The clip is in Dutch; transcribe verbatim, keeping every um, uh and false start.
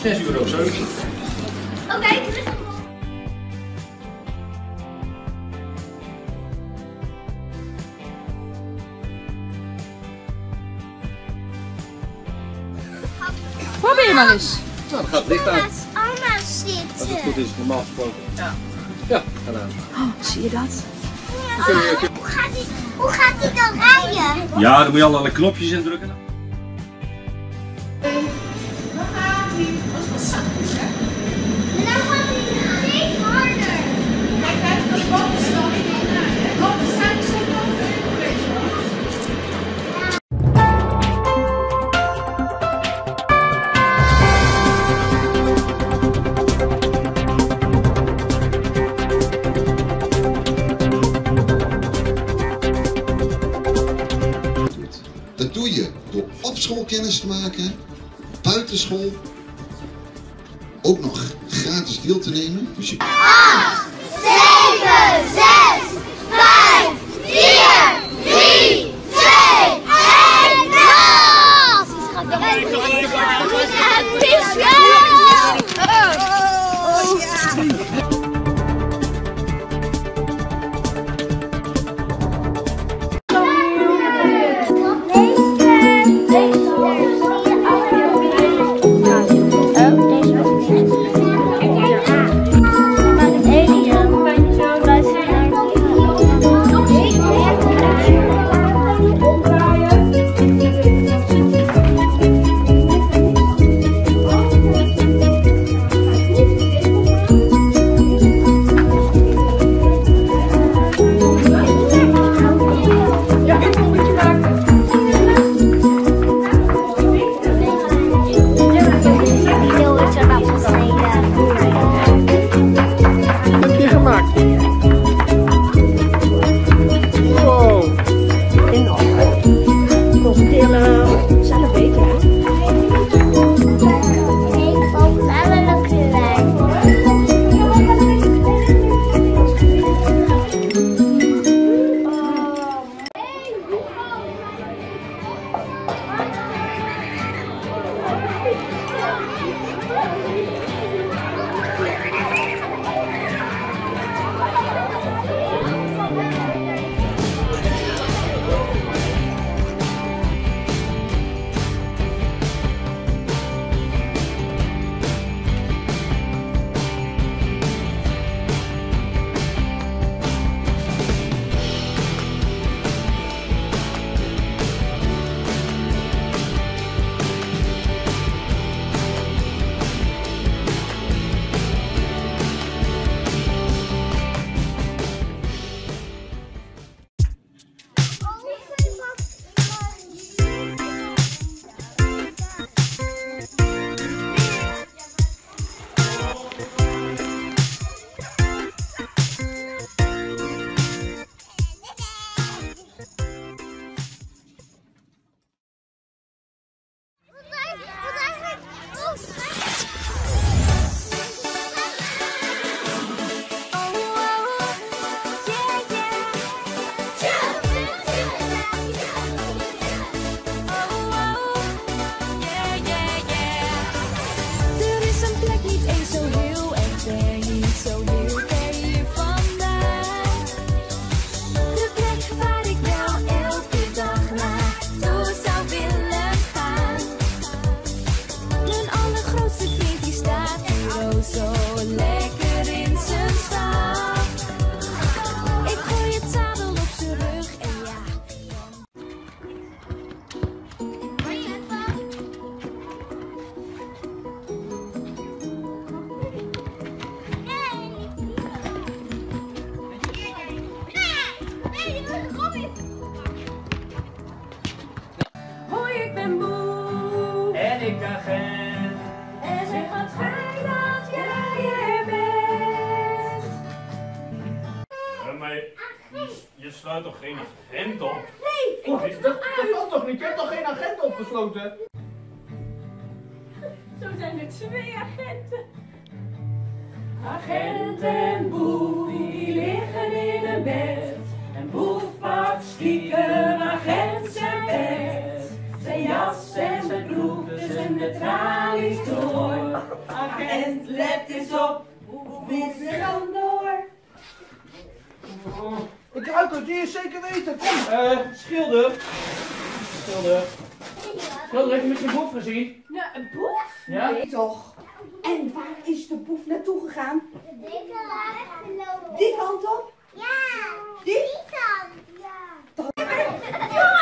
zes euro zeventig. Oké, okay, terug. Probeer maar eens. Nou, dan gaat het licht aan. Oma zitten. Als het goed is, normaal gesproken. Ja. Ja, gedaan. Oh, zie je dat? Ja. Hoe gaat die, hoe gaat die dan rijden? Ja, dan moet je allerlei knopjes indrukken. Dan gaat hij, als het zachtjes, hè? En dan gaat hij steeds harder. Kijk, hij heeft dat bovenstand niet naar, hè? Want we zijn zo boven geweest, hoor. Dat doe je door op school kennis te maken, buitenschool ook nog gratis deel te nemen. Dus je... acht, zeven, zes, vijf, vier, drie, twee, één, Hoi, ik ben Boe. En ik agent. En zeg wat fijn dat jij er bent. Ja, maar je, je sluit toch geen agent op? Nee, ik moet er Dat uit. kan toch niet? Je hebt toch geen agent opgesloten? Zo zijn er twee agenten. Agent en Boef, die liggen in een bed. En Boef pakt stiekem agent zijn pet. Zijn jas en zijn broek tussen de tralies door. agent, let eens op. Hoe is er dan door? Ik ruik het, die is zeker weten. Kom. Eh, Schilder. Schilder. Schilder, heb je misschien boef gezien? Nou, een boef? Ja? Nee toch. En waar is de boef naartoe gegaan? De dikke weggelopen. Die kant op? Ja. Die? Die kant. Ja. Ja,